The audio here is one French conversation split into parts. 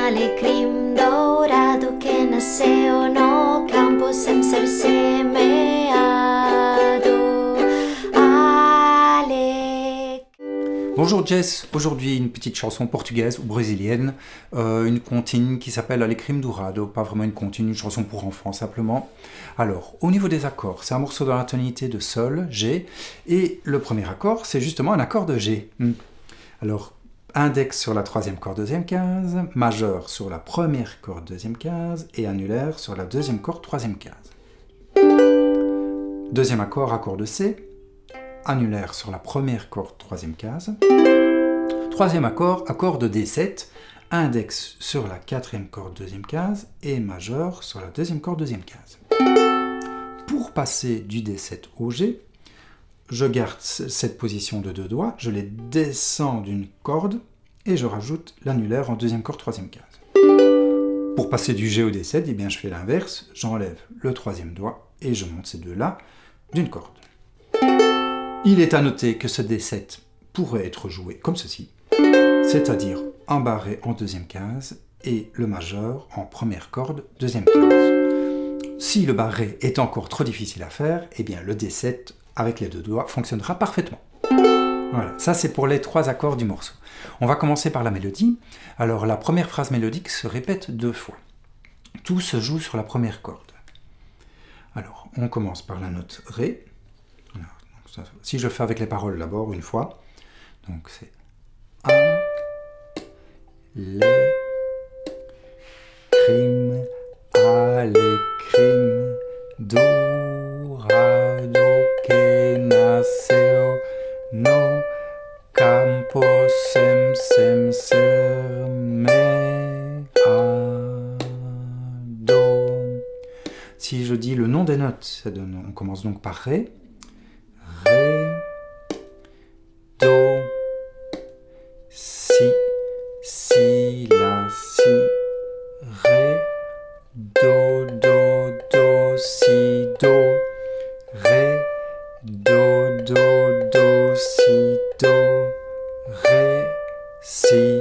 alecrim dourado que nasceu no campo sem ser semeado. Bonjour Jess, aujourd'hui une petite chanson portugaise ou brésilienne, une comptine qui s'appelle Alecrim Dourado, pas vraiment une comptine, une chanson pour enfants simplement. Alors, au niveau des accords, c'est un morceau dans la tonalité de Sol, G, et le premier accord, c'est justement un accord de G. Alors, index sur la troisième corde deuxième case, majeur sur la première corde deuxième case, et annulaire sur la deuxième corde troisième case. Deuxième accord, accord de C, annulaire sur la première corde troisième case. Troisième accord, accord de D7, index sur la quatrième corde deuxième case et majeur sur la deuxième corde deuxième case. Pour passer du D7 au G, je garde cette position de deux doigts, je les descends d'une corde et je rajoute l'annulaire en deuxième corde troisième case. Pour passer du G au D7, eh bien, je fais l'inverse, j'enlève le troisième doigt et je monte ces deux-là d'une corde. Il est à noter que ce D7 pourrait être joué comme ceci, c'est-à-dire un barré en deuxième case et le majeur en première corde deuxième case. Si le barré est encore trop difficile à faire, eh bien le D7 avec les deux doigts fonctionnera parfaitement. Voilà, ça c'est pour les trois accords du morceau. On va commencer par la mélodie. Alors la première phrase mélodique se répète deux fois. Tout se joue sur la première corde. Alors on commence par la note Ré. Si je fais avec les paroles d'abord une fois, donc c'est alecrim dourado que nasceu no campo sem semeado. Si je dis le nom des notes, ça donne, on commence donc par Ré. Ré, Do, Si, Si, La, Si, Ré, Do, Do, Do, Si, Do, Ré, Do, Do, Do, Si, Do, Ré, Si,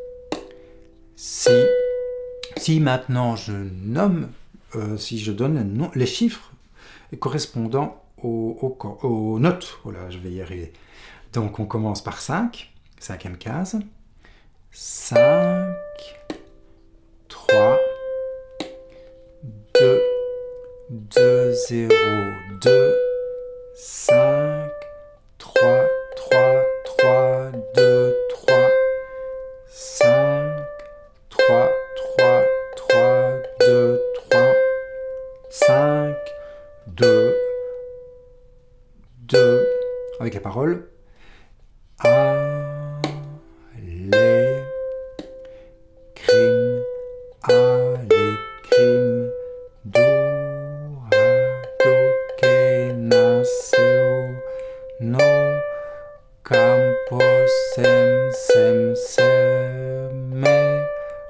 Si. Si maintenant je nomme, si je donne les chiffres correspondant aux notes. Voilà, je vais y arriver. Donc on commence par 5, cinquième case. 5, 3, 2, 2, 0, 2, 5, 3, 3, 3, 2, 3, 5, 3, 3, 3, 2, 3, 5, 2, 2, avec les paroles. Alecrim dourado que nasceu no campo sem semeado.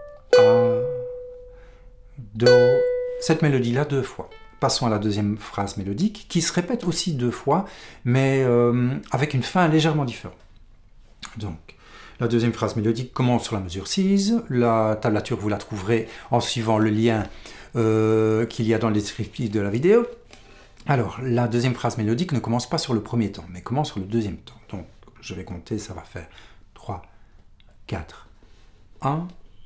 Cette mélodie-là deux fois. Passons à la deuxième phrase mélodique, qui se répète aussi deux fois, mais avec une fin légèrement différente. Donc, la deuxième phrase mélodique commence sur la mesure 6. La tablature, vous la trouverez en suivant le lien qu'il y a dans le descriptif de la vidéo. Alors, la deuxième phrase mélodique ne commence pas sur le premier temps, mais commence sur le deuxième temps. Donc, je vais compter, ça va faire 3, 4, 1...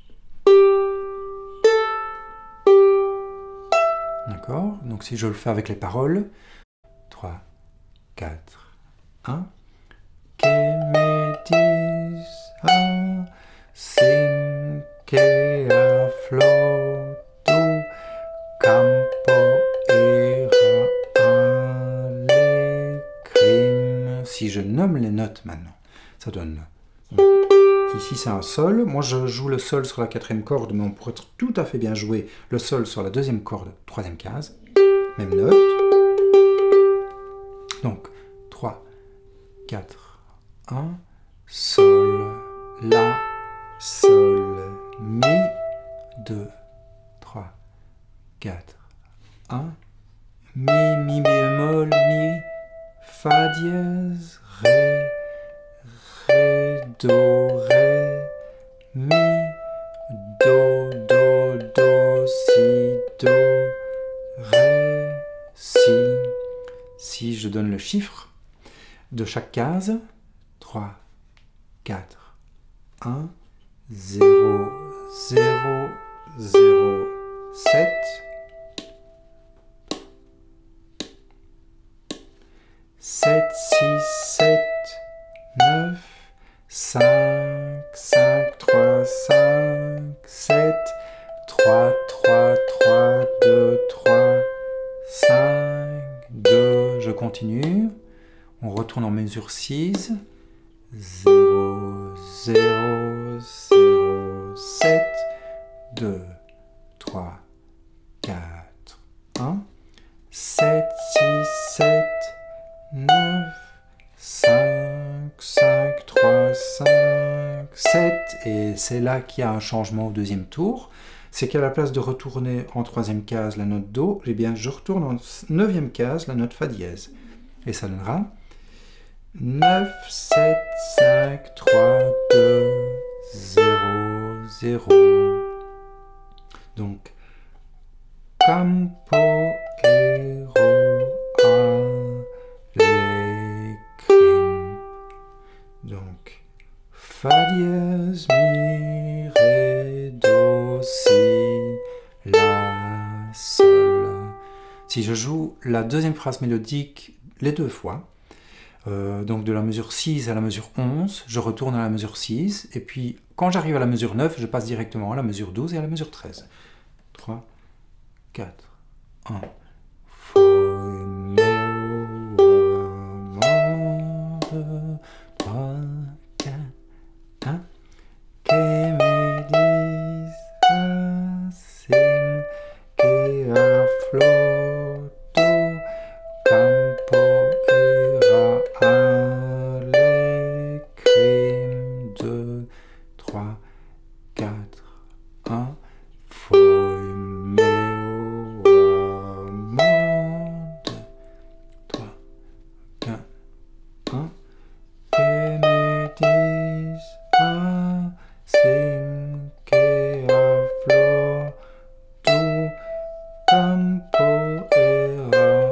D'accord? Donc si je le fais avec les paroles, 3, 4, 1. Que me diz assim que a flor do campo era alecrim. Si je nomme les notes maintenant, ça donne... Ici c'est un sol, moi je joue le sol sur la quatrième corde, mais on pourrait tout à fait bien jouer le sol sur la deuxième corde, troisième case, même note. Donc 3, 4, 1, sol, la, sol, mi, 2, 3, 4, 1, mi bémol, mi, fa dièse, ré, ré, do, ré, mi, do, je donne le chiffre de chaque case. 3, 4, 1, 0, 0, 0, 7. 7, 6, 7, 9, 5, 5, 3, 5, 7, 3, 3, 3, 2, 3, 5, 2. Je continue. On retourne en mesure 6. 0, 0, 0, 7, 2, 3, 4, 1, 7, 6, 7, 9, 5, 5, 3, 5, 7. Et c'est là qu'il y a un changement au deuxième tour. C'est qu'à la place de retourner en troisième case la note Do, eh bien je retourne en neuvième case la note Fa dièse. Et ça donnera 9, 7, 5, 3, 2, 0, 0. Donc, campo ero alecrim. Donc, Fa dièse, Mi, Ré, Do, Si, La, Sol. Si je joue la deuxième phrase mélodique les deux fois, donc de la mesure 6 à la mesure 11, je retourne à la mesure 6, et puis quand j'arrive à la mesure 9, je passe directement à la mesure 12 et à la mesure 13. 3, 4, 1. Foi meu amor, 3, 4, 1. Que me diz assim que a flor do campo era alecrim. 2, 3, 4, 1. Foi meu amor. 2, 3, 4, 1. Que me diz assim que a flor do campo era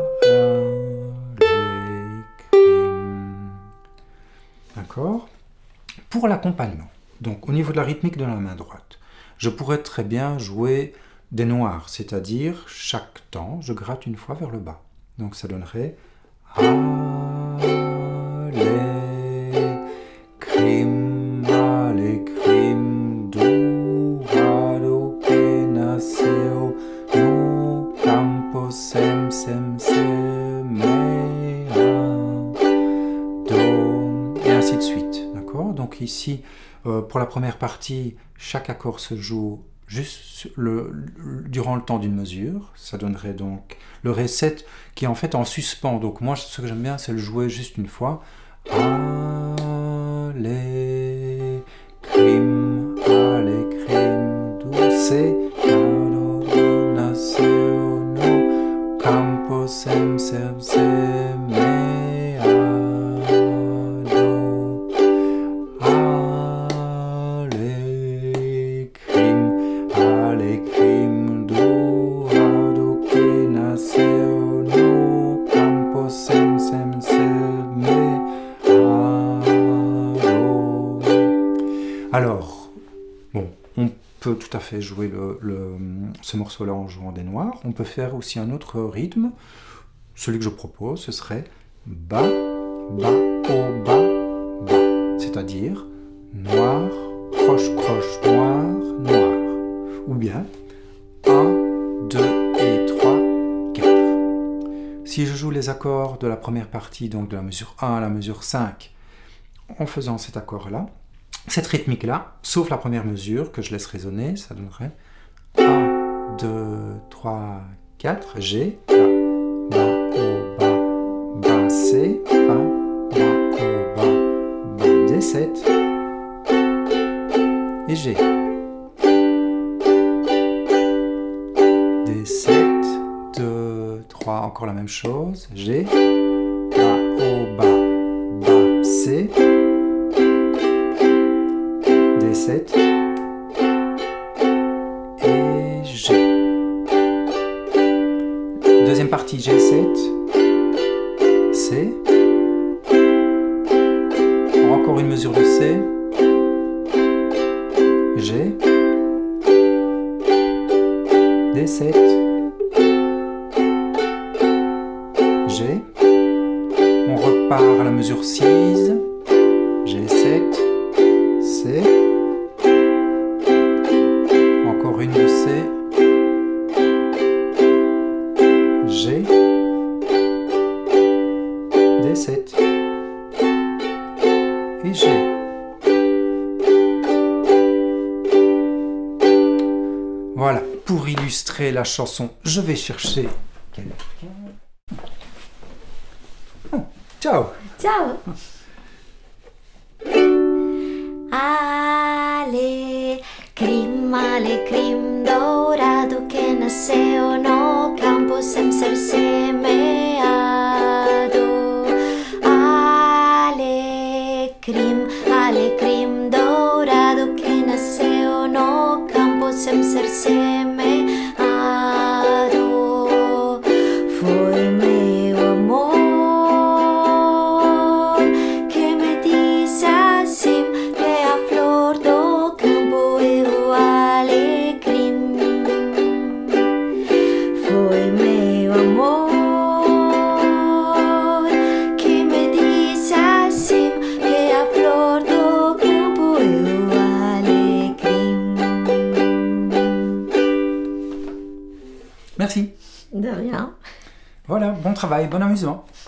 alecrim. D'accord? Pour l'accompagnement, donc au niveau de la rythmique de la main droite, je pourrais très bien jouer des noirs, c'est-à-dire chaque temps, je gratte une fois vers le bas. Donc ça donnerait alecrim, alecrim, dourado que nasceu no campo, sem, sem, semeia, do, et ainsi de suite. D'accord? Donc ici, pour la première partie, chaque accord se joue juste durant le temps d'une mesure. Ça donnerait donc le Ré 7 qui est en fait en suspens. Donc moi, ce que j'aime bien, c'est le jouer juste une fois. Alecrim, alecrim, dulce, nasceu no campo, sem, sem, semeado. Alecrim, alecrim, dourado que nasceu no campo, sem, sem, semeado. Alors, bon, on peut tout à fait jouer ce morceau-là en jouant des noirs. On peut faire aussi un autre rythme. Celui que je propose, ce serait Ba, Ba, O, Ba, Ba. C'est-à-dire noir, croche, croche, noir, noir. Ou bien 1, 2 et 3, 4. Si je joue les accords de la première partie, donc de la mesure 1 à la mesure 5, en faisant cet accord-là, cette rythmique-là, sauf la première mesure que je laisse résonner, ça donnerait 1, 2, 3, 4, G, Ba, Ba, O, Ba, Ba, C, Ba, Ba, O, Ba, Ba, D7 et G. D7, 2, 3, encore la même chose, G, Ba, O, Ba, Ba, C, D7 et G. Deuxième partie G7, C, Encore une mesure de C. G. D7. G. On repart à la mesure 6. G7. C. Encore une de C. G. D7. Et G. Voilà, pour illustrer la chanson, je vais chercher quelqu'un. Oh, ciao! Ciao! Alecrim dourado que nasceu no campo sem ser semeado. Alecrim dourado que nasceu no campo sem ser semeado. Foi meu amor que me disse assim que a flor do campo é o alecrim. Foi meu amor que me disse assim que a flor do campo é o alecrim. Merci. De rien. Voilà, bon travail, bon amusement.